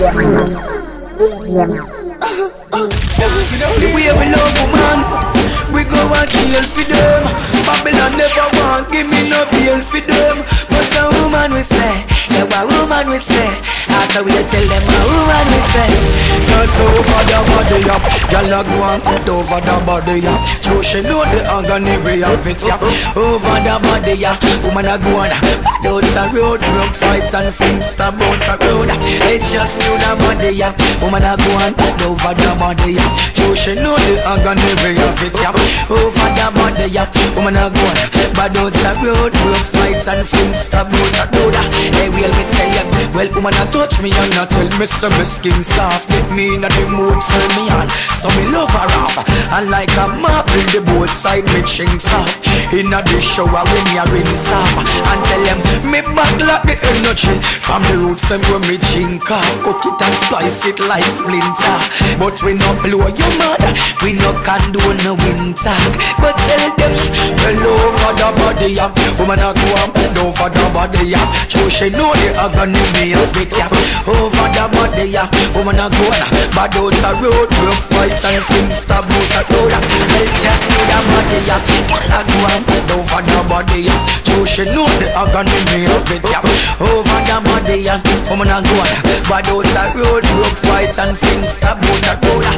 The way we love woman, we go and kill for them. Babylon never want give me no bail for them. But a woman we say, yeah, a woman we say. After we tell them a woman we say. Cause over the body up, y'all a go and put over the body up. So she know the agony we have it up. Over the body up, woman a go and out a road, road fights and things stop out a road. They just know the body up, woman a go and put over the body up. So she know the agony we have it up. Over the body up, woman a go and bad out a road, road fights and things stop out a road. They will me tell you, well woman a touch me and not tell me so my skin soft. Get me in the mood, turn me on, so me love her off. And like a marble, the both side me chin soft. In the shower when me a rinse off. And tell them, me back like the energy from the roots and when me drink off. Cook it and splice it like splinter. But we no blow your mother, we no condone no winter. But tell them, well over the body up, woman a go and bend over the body up. So she know the agony me a bit up. Over the body up, woman a go and bad out a road, broke fights and things stop out a road. Well just know the body up, girl a go and bend over the body up. So she know the agony me a bit up. Over the body up, woman a go and bad out a road, broke fights and things stop out a road.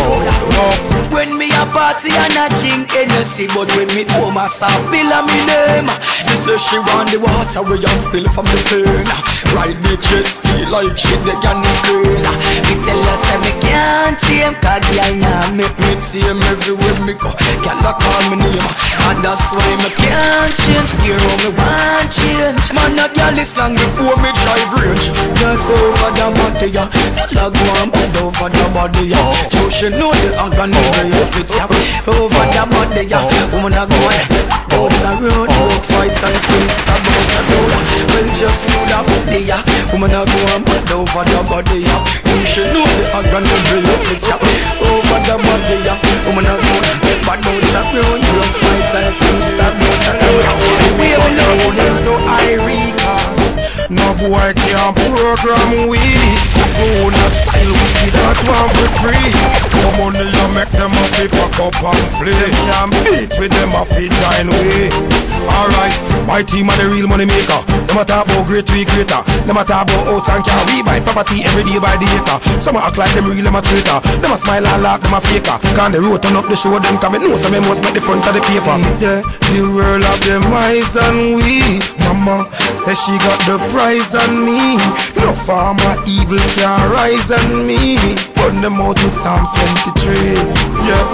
When me a party and a drink Hennessy, but when me do myself feel a me name. She say she want the water where you spill from the fern. Ride the jet ski like she the candy girl. Me tell her say me can't tame, cause girl now make me tame everywhere me go. Girl a call me name, and that's why me can't change. Gear on me want change. Man a girl is long before me drive range. Just over the body ya, girl a go and bend over the body ya. So she know the agony way of it ya. Over the body ya, woman a go and out the road, walk fights and things stop out the road. Well just know the body ya, woman a go and bend over the body ya. You should know the agony way of it ya. Over the body ya, woman a go and bend out the road, walk fights and things stop out the road. We all know into Irika. No boy can't program we. Go on a style wicked that one for free. Come on you make them a fi pack up and play. Them can't beat with them a fi join way. Alright, my team are the real money maker. Them a talk about great we greater. Them a talk about house and car. We buy property every day by the acre. Some a act like them real, them a traitor. Them a smile and laugh, them a faker. Can the road turn up the show them come. Know some must make the front of the paper. Yeah, the world of them eyes and we. Mama says she got the prize on me. No farmer evil can rise on me. Put them out with Psalm 23. Yeah.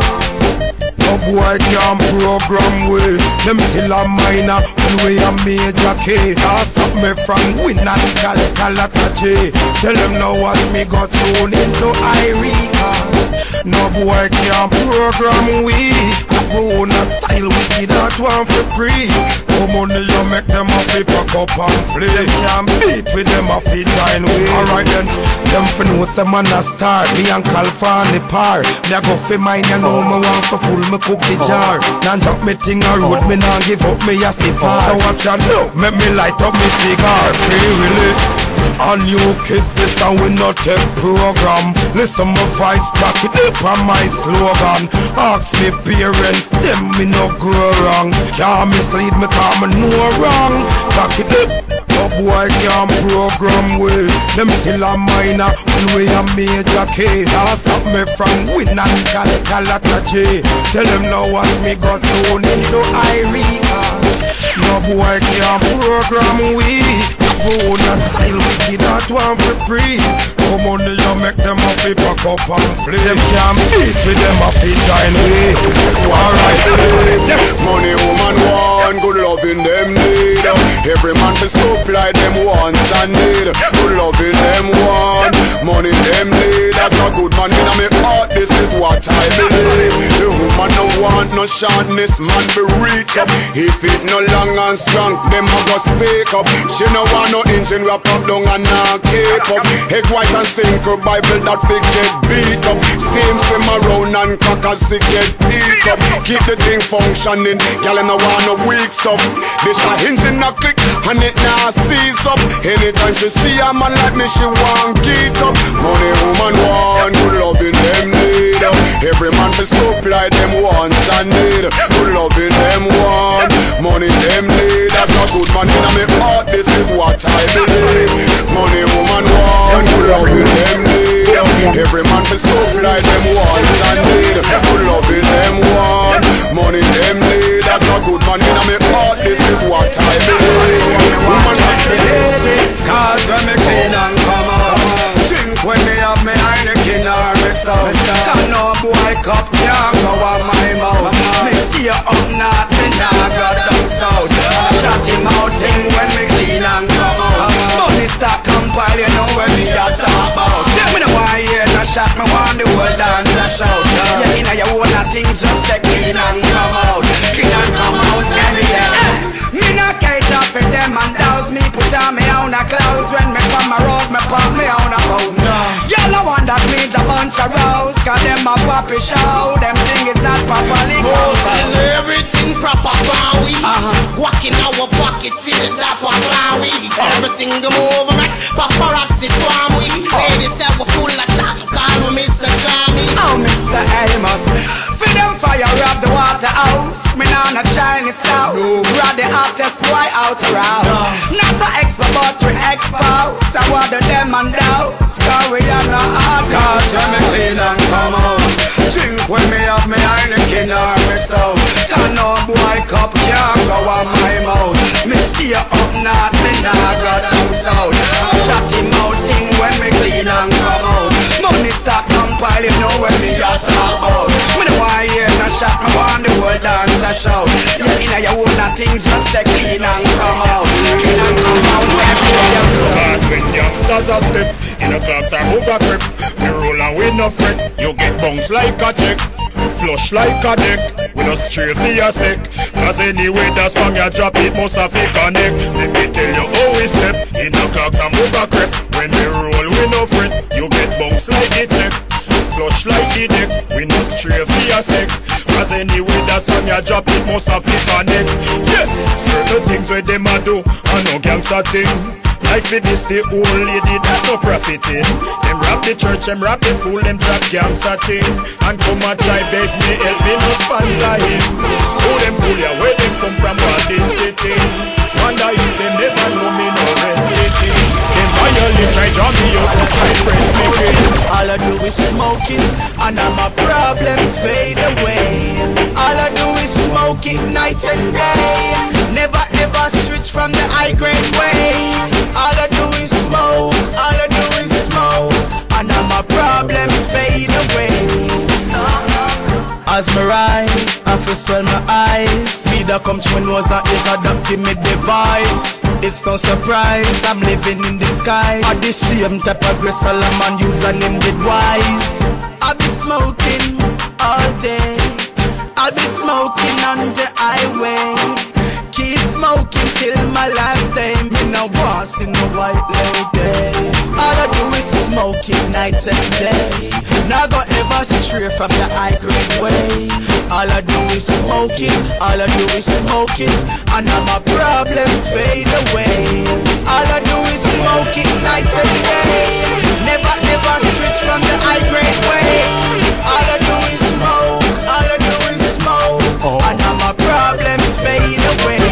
No boy can program way. Them still a minor when we a major K. Can't stop me from win and Calatache. Tell them now watch me got thrown into Irika. No boy can program we. I go on a style wicked that one for free. Come on you make them a fi pack up and play. Them can't beat with them a fi join way. Alright then, them fi know some man a star. Me and California par. Me a go fi mine you know me want for full me cook the jar. Now drop me thing a road me nah give up me a cigar. So watch ya know, make me light up me cigar. Free really. And you kiss this and we not take program. Listen my voice back it up on my slogan. Ask me parents, them me no go wrong. Can't mislead me cause me know wrong. Back it up. No boy can't program way. Them still a minor when we a major K. Now stop me from win and Calatache. Tell them now watch me got thrown into Irika. No boy can't program we. Go on a style wicked that one for free. Come on you make them a fi pack up and play. Them can't beat with them a fi join way. Alright, yes. Money woman want, good loving them need. Every man to supply them wants and need. Good loving them want, money them need. That's a good man in my heart, this is what I believe. The woman no want no shortness, man be reach up. If it no long and strong, them a go speak up. She no want no engine wrap up down and not keep up. Egg white and sinker Bible that fi get beat up. Steam swim around and crackers it get eat up. Keep the thing functioning, girl no want no weak stuff. This a engine a click and it now seize up. Anytime she see a man like me she want get up. Money woman want, good loving them need. Every man to supply them wants and need. Good loving them want, money them need. That's a good man in my heart, this is what I believe. Money woman want, good loving them need. Every man to supply them wants and need. Good loving them want, money them need. That's a good man in my heart, this is what I believe. Woman has to live it, cause when me clean and come out. Drink when me have me Heineken or me stout. Cause no boy cup can't go on my mouth. Me stay up north, me nah go down south. Chat him out thing when me clean and come out. Money start compile, you know when me a talk about. Me no want hear no shot, me want the whole dance a shout. Yeah, inna your own a thing, just say clean and come out. Clean and come out every day. Me not cater for them and those. Me put on me own a clothes. When me come a road, me pop me own a boat. Girl, I want that means a bunch of rows. Cause them a poppy show. Them thing is not properly Moses, everything proper we walking our pocket, see the dapper we. Every single move make paparazzi swarm we. Ladies say we full of chat, call me Mr. Shammy. Oh, Mr. Amos, for them fire up the Waterhouse. Me nah no Chinese sound. Rod the hottest boy out around. Not a expo but we expo. So what do them and doubts? Cause we are not hard. Cause when me clean and come out. Drink when me have me Heineken or me stout. Cause no boy cup can't go on my mouth. Me stay up north, me nah go down south. Chat him out thing when me clean and come out. Money start compile, you know when me a talk about. Me no want hear no shot, me want the whole dance a shout. Yeah, inna your own a thing, just say clean and come out. Clean and come out, Cause when youngsters are step in a clubs are over grip. We roll and we no fret. You get bounced like a check, flush like a deck. We no straight for your sec. Cause anyway the song you drop it must have a connect. Let me tell you how we step in a clubs and over grip. When we roll we no fret. You get bounced like a check, flush like the deck. We no stray for your sec. Cause anyway the song you drop it must have a connect. Yeah, certain things where them a do and no gangsta thing. Like for this the old lady that no profiting. Them rob the church, them rob the school, them drop gangsta thing. And come and try beg me, help me no sponsor him. Oh them fool ya, where them come from all this thing. Wonder if them never know me no resting. Them violate, try draw me up, try press me in. all I do is smoking, and all my problems fade away. All I do is smoke it night and day. Never ever switch from the high grade way. All I do is smoke, all I do is smoke, and all my problems fade away. As me rise, I feel swell my eyes. Me that come to my nose and is adopting me the vibes. It's no surprise, I'm living in the sky. At the same type of grace Solomon use and him did wise. I'll be smoking all day. I'll be smoking on the highway. Keep smoking till my last day. Me no want see no white lady. All I do is smoking night and day. Now go ever stray from the high grade way. All I do is smoking, all I do is smoking, and all my problems fade away. All I do is smoking night and day. Never ever switch from the high grade way. All I do is smoke, all I do is smoke, and all my problems fade away.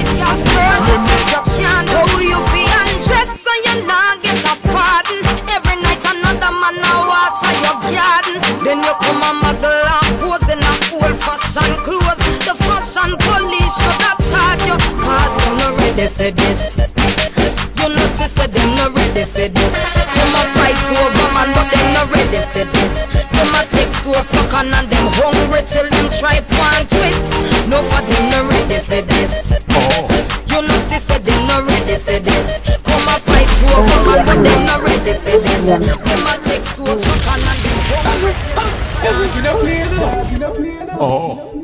Know you be undressed so you not get a pardon. Every night another man a water your garden. Then you come and muggle and pose in a old fashion clothes. The fashion police should have charge you, cause them not ready for this. You know sister, them not ready for this. Them a fight over man but them not ready for this. Them a take to a sucker and them hungry till them try one twist. No for them not ready for this. You know sister, them not ready for this. Come a fight to a woman but them not ready for this. Them a take to a sucker and them hungry. You don't play it.